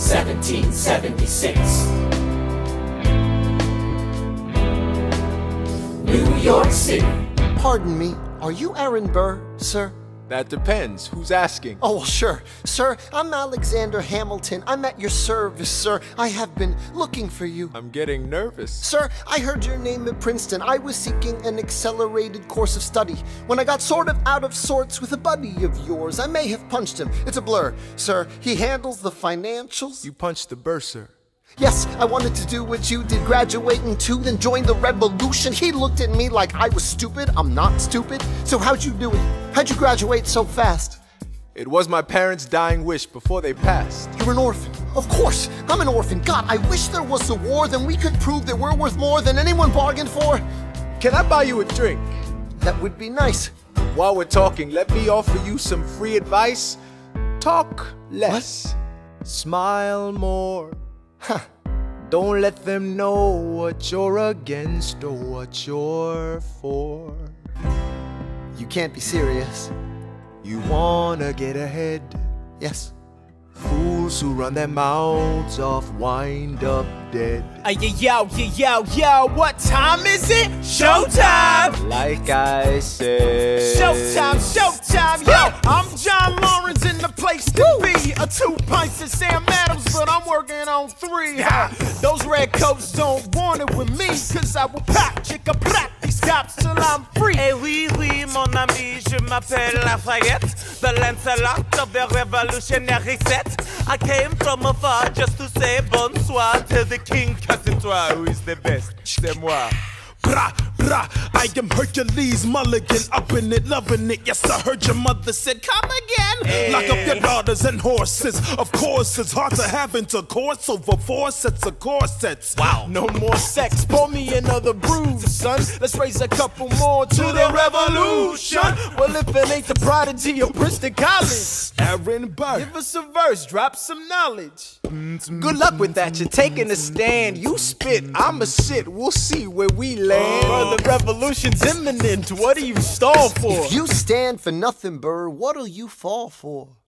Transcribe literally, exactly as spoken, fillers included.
seventeen seventy-six. New York City. Pardon me, are you Aaron Burr, sir? That depends. Who's asking? Oh, well, sure. Sir, I'm Alexander Hamilton. I'm at your service, sir. I have been looking for you. I'm getting nervous. Sir, I heard your name at Princeton. I was seeking an accelerated course of study. When I got sort of out of sorts with a buddy of yours, I may have punched him. It's a blur. Sir, he handles the financials. You punched the bursar. Yes, I wanted to do what you did, graduating too, then join the revolution. He looked at me like I was stupid. I'm not stupid. So how'd you do it? How'd you graduate so fast? It was my parents' dying wish before they passed. You're an orphan. Of course, I'm an orphan. God, I wish there was a war, then we could prove that we're worth more than anyone bargained for. Can I buy you a drink? That would be nice. While we're talking, let me offer you some free advice. Talk less. What? Smile more. Huh. Don't let them know what you're against or what you're for. You can't be serious. You wanna get ahead. Yes. Fools who run their mouths off wind up dead. Hey, yo, yo, yo, yo, what time is it? Showtime! Like I said. Showtime, showtime, yo! I'm John Lawrence in the place to Woo. be. A two pints of Sam Adams, but I'm working on three. Ha. Those red coats don't want it with me, cause I will pop, chicka, pop these cops till I'm free. Eh oui, oui, mon ami, je m'appelle Lafayette, the Lancelot of the revolutionary set. I came from afar just to say bonsoir to the king, cause it's toi who is the best. C'est moi. Brah, brah, I am Hercules Mulligan, up in it, loving it. Yes, I heard your mother said, come again. Hey. Lock up your daughters and horses. Of course, it's hard to have intercourse over four sets of corsets. Wow. No more sex, pour me another brew, son. Let's raise a couple more to, to the, the revolution. Well, if it ain't the prodigy of Princeton College, Aaron Burr, give us a verse, drop some knowledge. Good luck with that, you're taking a stand. You spit, I'ma sit, we'll see where we land. Oh, the revolution's imminent, what do you stall for? If you stand for nothing, Burr, what'll you fall for?